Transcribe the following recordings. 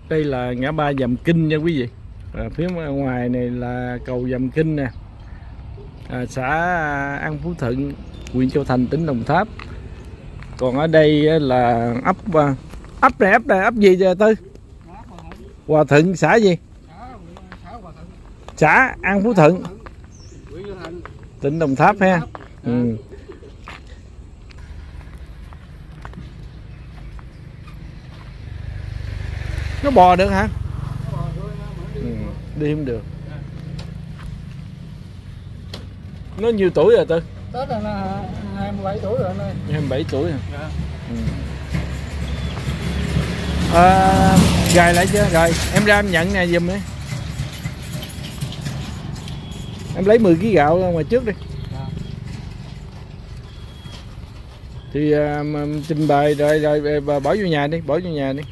Đây là ngã ba Dầm Kinh nha quý vị. Phía ngoài này là cầu Dầm Kinh nè. Xã An Phú Thuận, huyện Châu Thành, tỉnh Đồng Tháp. Còn ở đây là ấp này ấp gì vậy Tư? Hòa Thuận, xã gì? Xã An Phú Thuận, tỉnh Đồng Tháp ha. Nó bò được hả? Đi không được. Nó nhiêu tuổi rồi Tư? Tết là nó 27 tuổi rồi anh ơi. 27 tuổi hả? Dạ. Gài lại chưa? Rồi em ra em nhận nè giùm đi. Em lấy 10 kg gạo ra ngoài trước đi. Dạ. Thì trình bày rồi bỏ vô nhà đi, bỏ vô nhà đi.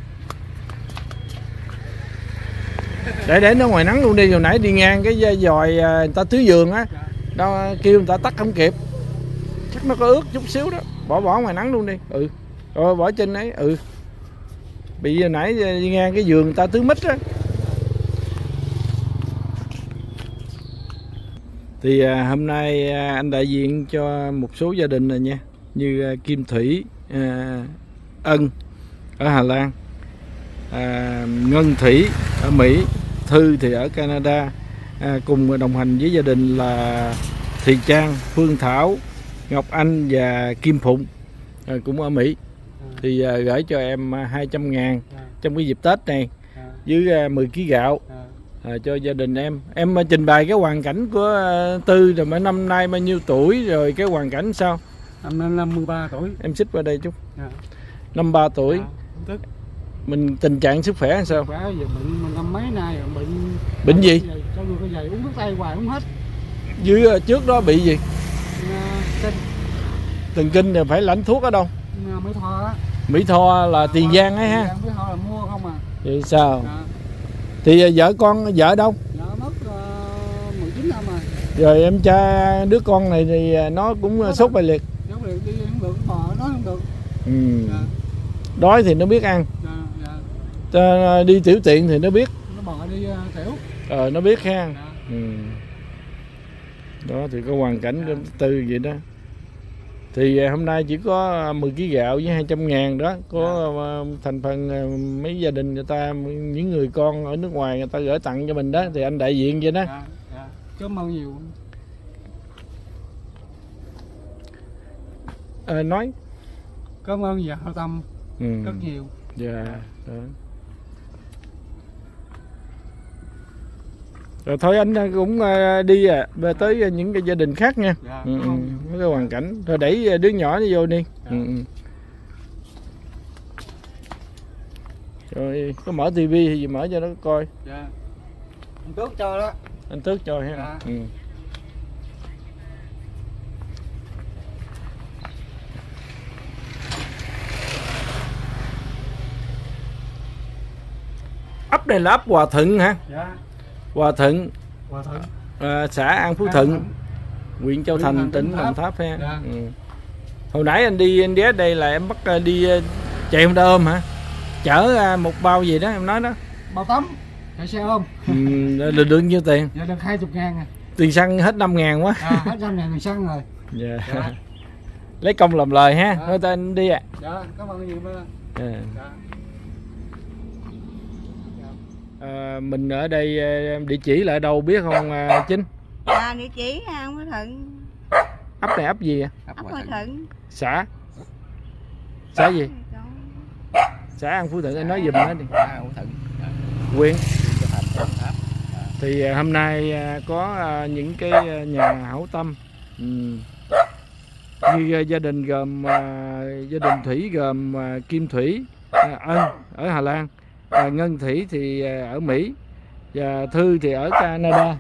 Để nó ngoài nắng luôn đi, hồi nãy đi ngang cái dòi người ta tưới vườn á, đó kêu người ta tắt không kịp, chắc nó có ướt chút xíu đó, bỏ ngoài nắng luôn đi. Rồi bỏ trên ấy. Bị hồi nãy đi ngang cái vườn người ta tưới mít á. Thì hôm nay anh đại diện cho một số gia đình này nha, như Kim Thủy, Ân ở Hà Lan, Ngân Thủy ở Mỹ, Thư thì ở Canada, cùng đồng hành với gia đình là Thị Trang, Phương Thảo, Ngọc Anh và Kim Phụng, cũng ở Mỹ. Thì gửi cho em 200.000 trong cái dịp Tết này với 10 kg gạo cho gia đình em. Em trình bày cái hoàn cảnh của Tư rồi, mấy năm nay bao nhiêu tuổi rồi, cái hoàn cảnh sao? Năm 53 tuổi. Em xích qua đây chút. 53 tuổi. Mình tình trạng sức khỏe làm sao? Khỏe, giờ bệnh năm mấy nay rồi, bệnh gì? Cho người cái giày uống thuốc tây hoài uống hết. Dưới trước đó bị gì? Kinh. Thần kinh thì phải lãnh thuốc ở đâu? Mỹ Tho á. Mỹ Tho là Tiền Giang ấy ha. Mỹ Tho là mua không à. Vậy sao? Thì vợ đâu? Vợ mất 19 năm rồi. Rồi em cha đứa con này thì nó cũng sốt bài liệt. Sốt bài liệt đi không được, bò nói không được. Đói thì nó biết ăn. Đi tiểu tiện thì nó biết. Nó bò đi tiểu. Nó biết ha. Đó thì có hoàn cảnh của Tư vậy đó. Thì hôm nay chỉ có 10 kg gạo với 200.000 đó. Có thành phần mấy gia đình người ta, những người con ở nước ngoài người ta gửi tặng cho mình đó. Thì anh đại diện vậy đó. Cảm ơn nhiều. Nói. Cảm ơn và hảo tâm rất nhiều. Dạ. Rồi thôi anh cũng đi về tới những cái gia đình khác nha. Cái hoàn cảnh. Rồi đẩy đứa nhỏ nó vô đi. Rồi có mở tivi thì mở cho nó coi. Anh Tước cho đó. Anh Tước cho ha. Ấp này là ấp Hòa Thuận hả? Dạ. Hòa Thuận. Xã An Phú Thuận, huyện Châu Thành, tỉnh Đồng Tháp ha. Hồi nãy anh ghé đây là em bắt đi chạy Honda ôm hả? Chở một bao gì đó em nói đó. Bao tấm, chạy xe ôm. Được nhiêu tiền? Dạ được 20.000 à. Tiền xăng hết 5.000 quá. Hết 5.000 tiền xăng rồi. Dạ. Lấy công làm lời ha. Thôi ta anh đi ạ. Dạ, cảm ơn nhiều bác. Mình ở đây địa chỉ là ở đâu biết không Chính? Địa chỉ An Phú Thuận. Ấp này ấp gì ạ? Ấp Hòa Thuận. Xã gì? Xã An Phú Thuận, anh nói giùm nó đi. An Phú Thuận. Huyện. Thì hôm nay có những cái nhà hảo tâm, như gia đình gồm gia đình Thủy gồm Kim Thủy, Ân ở Hà Lan, Ngân Thủy thì ở Mỹ, và Thư thì ở Canada,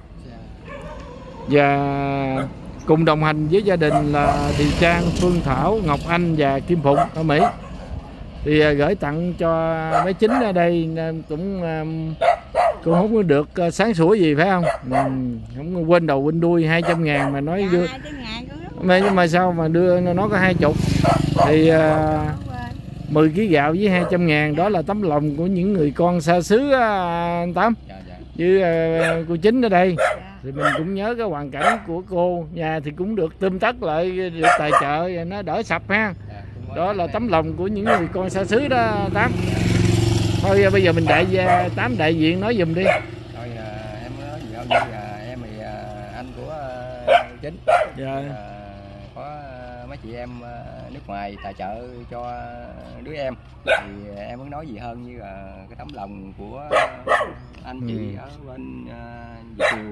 và cùng đồng hành với gia đình là Thị Trang, Phương Thảo, Ngọc Anh và Kim Phụng ở Mỹ. Thì gửi tặng cho mấy Chính ở đây cũng không có được sáng sủa gì phải không? Không quên đầu quên đuôi 200.000 mà nói đưa. Nhưng mà sao mà đưa nó có 20. Thì 10 kg gạo với 200.000, đó là tấm lòng của những người con xa xứ anh Tám. Dạ, dạ. Với cô Chính ở đây. Dạ. Thì mình cũng nhớ cái hoàn cảnh của cô, nhà thì cũng được tươm tất lại, được tài trợ và nó đỡ sập ha. Dạ, cũng mới Đó là đây. tấm lòng của những người con xa xứ đó Tám. Thôi bây giờ mình Tám đại diện nói giùm đi. Thôi em nói gì không, như em thì anh của Chính. Dạ. Có mấy chị em nước ngoài tài trợ cho đứa em, thì em muốn nói gì hơn như là cái tấm lòng của anh chị ở bên Việt Kiều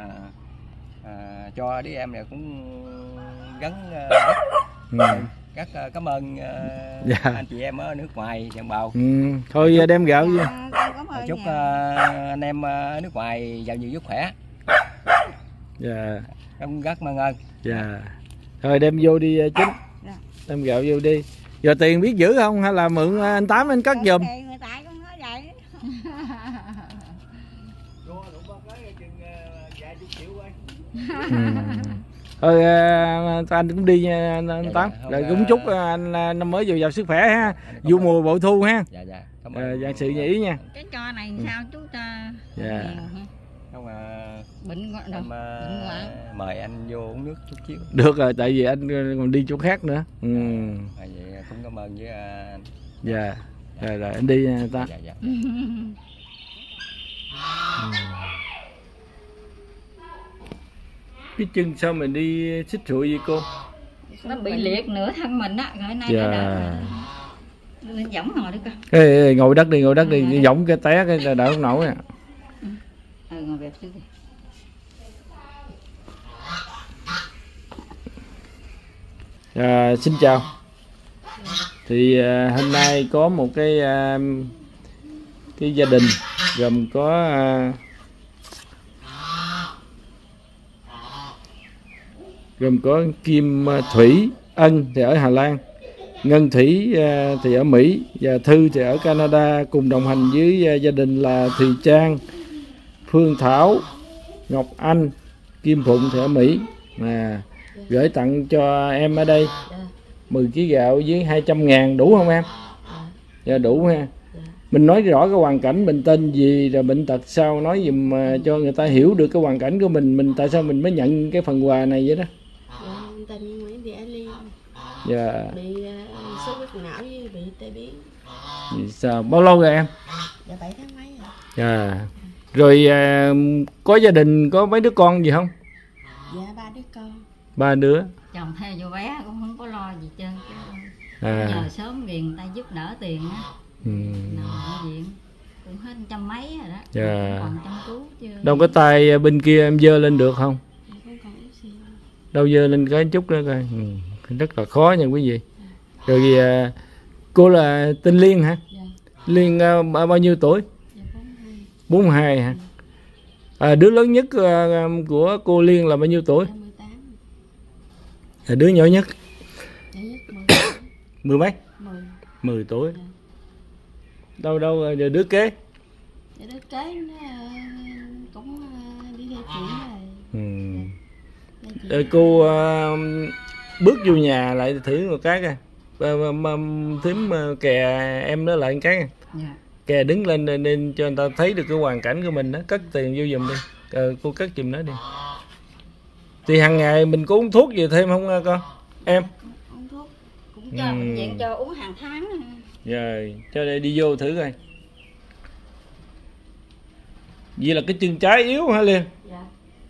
cho đứa em này cũng gắn rất cảm ơn Dạ. anh chị em ở nước ngoài đồng bào. Thôi đem gạo vô. Dạ, con cảm ơn Chúc nhà. anh em ở nước ngoài giàu nhiều sức khỏe. Dạ. Em rất mong ơn. Dạ. Thôi đem vô đi Chính. Dạ. Đem gạo vô đi. Giờ tiền biết giữ không hay là mượn anh Tám anh cất giùm? Tiền người tại con nói vậy. Thôi anh cũng đi nha anh Tám. Rồi cũng chúc anh năm mới dồi dào sức khỏe ha. Vụ mùa bội thu ha. Dạ dạ. Cảm ơn. Dạ sự như ý nha. Cái cho này sao chú ta. Dạ. Không Bệnh đâu. em mời anh vô uống nước chút xíu. Được rồi, tại vì anh còn đi chỗ khác nữa. Vậy cũng cảm ơn với anh. Dạ. Rồi anh đi nha ta. Dạ dạ. Cái chân sao mình đi xích rụi vậy cô? Nó bị liệt nửa thân mình á, rồi nay Dạ. nó đỡ. Lên võng ngồi đi con. Ê, ngồi đất đi, giọng cái té cái đỡ không nổi à. Ngồi bẹp xíu đi. Xin chào. Thì hôm nay có một cái gia đình gồm có Kim Thủy Ân thì ở Hà Lan, Ngân Thủy thì ở Mỹ và Thư thì ở Canada, cùng đồng hành với gia đình là Thùy Trang, Phương Thảo, Ngọc Anh, Kim Phụng thì ở Mỹ, gửi tặng cho em ở đây 10 kg gạo với 200.000, đủ không em? Dạ đủ ha. Mình nói rõ cái hoàn cảnh mình tên gì rồi bệnh tật sao, nói giùm cho người ta hiểu được cái hoàn cảnh của mình tại sao mình mới nhận cái phần quà này vậy đó. Tên Nguyễn Thị An Liên. Dạ. Bị sốt huyết não với bị tai biến. Sao bao lâu rồi em? Dạ 7 tháng mấy rồi. Dạ. Rồi có gia đình có mấy đứa con gì không? Dạ 3 đứa con. 3 đứa. Chồng theo vô bé cũng không có lo gì trơn. Nhờ sớm ghiền người ta giúp đỡ tiền á. Nằm ở viện cũng hết 100 mấy rồi đó. Dạ. Còn 100 cứu chứ. Đâu có tay bên kia em dơ lên được không? Không còn yếu xíu. Đâu dơ lên cái chút nữa coi. Rất là khó nha quý vị. Rồi cô là tên Liên hả? Dạ. Liên bao nhiêu tuổi? Dạ 42 hả? Đứa lớn nhất của cô Liên là bao nhiêu tuổi? 18. Đứa nhỏ nhất Dạ nhất 10. 10 mấy? 10. 10 tuổi. Dạ. Đâu rồi đứa kế? Dạ đứa kế nó cũng đi theo chuyện rồi. Cô bước vô nhà lại thử một cái coi. Thím kè em nó lại một cái. Dạ. Kè đứng lên nên cho người ta thấy được cái hoàn cảnh của mình đó. Cất tiền vô giùm đi. Cô cất giùm nó đi. Thì hàng ngày mình có uống thuốc gì thêm không con? Em? Uống thuốc cũng cho bệnh viện cho uống hàng tháng. Rồi, cho đây đi vô thử coi. Vậy là cái chân trái yếu hả Liên? Dạ.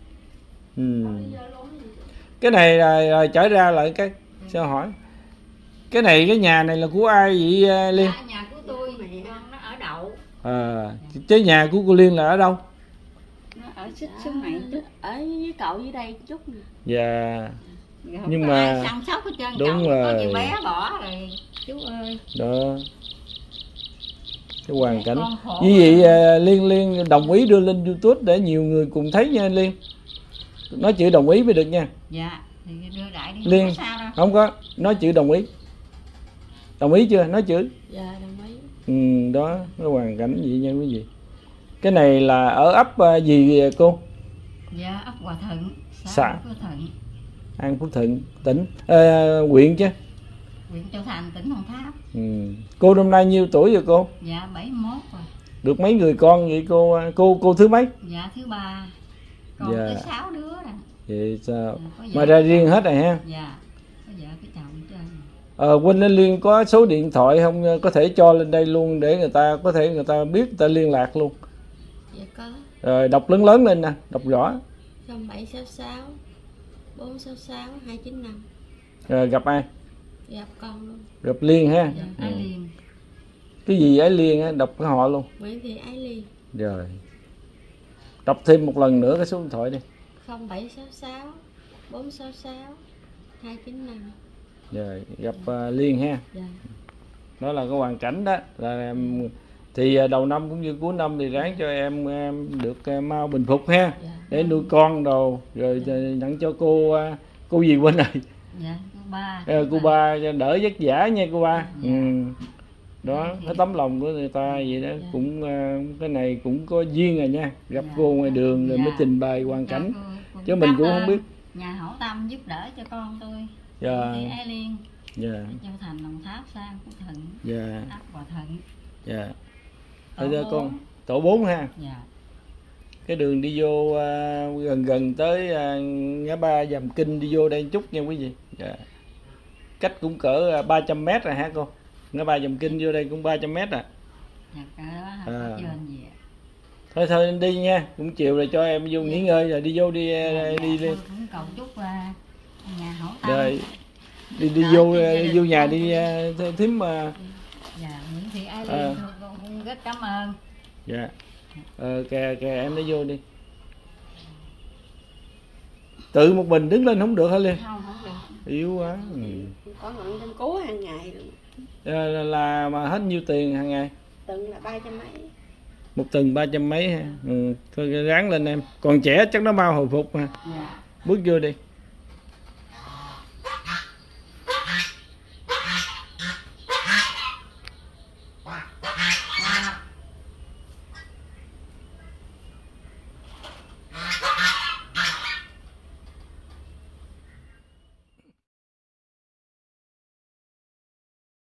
Cái này là trở ra lại cái sao hỏi. Cái nhà này là của ai vậy Liên? Nhà của tôi nó ở Đậu. Cái nhà của cô Liên là ở đâu? Nó ở xích xuống này chút. Ở với cậu dưới đây chút. Dạ. Nhưng Nhưng mà chăm sóc hết trơn. đúng Chồng rồi. có gì bé bỏ rồi chú ơi. Đó. Cái hoàn cảnh. Con khổ. Như vậy Liên đồng ý đưa lên YouTube để nhiều người cùng thấy nha Liên. Nói chữ đồng ý mới được nha. Dạ, thì đưa đại đi. Liên, Không có sao đâu. không có, nói chữ đồng ý. Đồng ý chưa? Nói chữ. Dạ đồng ý. Đó, cái hoàn cảnh vậy nha quý vị. Cái này là ở ấp gì cô? Dạ, ấp Hòa Thuận, Xã Phước Thuận. An Phước Thuận, tỉnh huyện chứ? huyện Châu Thành, tỉnh Đồng Tháp. Cô năm nay nhiêu tuổi rồi cô? Dạ 71 rồi. Được mấy người con vậy cô thứ mấy? Dạ thứ 3. Còn Dạ. tới 6 đứa rồi. Vậy sao? Dạ, Mà ra riêng hết rồi ha? Dạ. Có vợ cái chồng trên. Quỳnh Lên Liên có số điện thoại không, có thể cho lên đây luôn để người ta biết, người ta liên lạc luôn. Dạ có. Rồi đọc lớn lớn lên nè, đọc rõ. 0766 466 295. Rồi gặp ai? Gặp con luôn. Gặp Liên ha. Dạ, Ái Liên. Cái gì Ái Liên á, đọc cái họ luôn. Nguyễn Thị Ái Liên. Rồi. Đọc thêm một lần nữa cái số điện thoại đi. 0766 466 295. Rồi gặp Liên ha. Dạ. Đó là cái hoàn cảnh đó là thì đầu năm cũng như cuối năm thì ráng cho em được mau bình phục ha, Dạ. để nuôi con đồ rồi nhận cho cô gì quên rồi. Dạ, Cô ba cho đỡ vất vả nha cô ba. Đó cái tấm lòng của người ta vậy đó. Cũng cái này cũng có duyên rồi nha, gặp cô ngoài đường rồi mới trình bày hoàn cảnh, chứ mình cũng không biết. Nhà hảo tâm giúp đỡ cho con tôi. Dạ. Thì Ái Liên. Dạ. Châu Thành, Đồng Tháp sang Phú Thuận. Dạ. ấp Hòa Thuận. Dạ. Tổ Thôi bốn. con tổ 4 ha. Dạ. Cái đường đi vô gần tới ngã ba Dàm Kinh, đi vô đây chút nha quý vị. Dạ. Cách cũng cỡ 300 m rồi hả cô? Ngã ba Dàm Kinh vô đây cũng 300 m à. Dạ, cái đó không có trên gì ạ. Thôi đi nha, cũng chiều rồi cho em vô nghỉ ngơi rồi đi vô đi. Tôi cũng cầu chúc nhà hảo tâm. Rồi đi vô nhà đi thím mà. Dạ, Nguyễn Thị Ái Liên tôi cũng rất cảm ơn. Dạ. Kìa em đi vô đi. Tự một mình đứng lên không được hả Liên? Không được. Yếu quá. Có ngọn trên cứu hàng ngày luôn. Là mà hết nhiêu tiền hàng ngày? Tuần là 300 mấy. Một tuần 300 mấy ha. Thôi ráng lên em. Còn trẻ chắc nó mau hồi phục ha. Dạ. Bước vô đi.